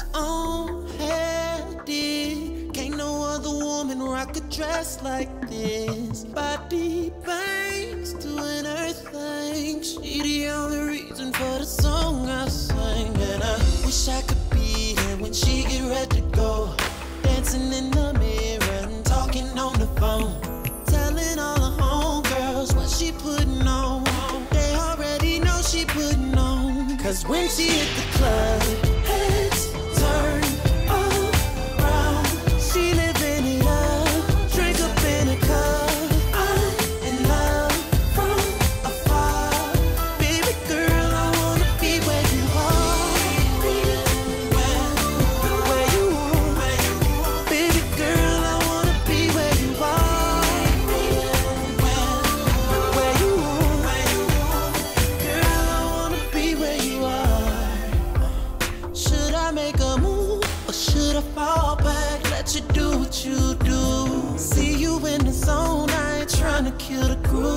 his own hair did. Can't no other woman rock a dress like this. Body bangs, doing her thing. She the only reason for the song I sing. And I wish I could be here when she get ready to go. Dancing in the mirror and talking on the phone. Telling all the homegirls what she putting on. They already know she putting on. Cause when she hit the club, heads turn all around. She living it up, drink up in a cup. I'm in love from afar. Baby girl, I wanna be where you are. Where you are. Baby girl, I wanna be where you are. Where you are. Girl, I wanna be where you are. Should I make a move or should I fall back? Let you do what you do. See you in the zone, I ain't tryna kill the groove.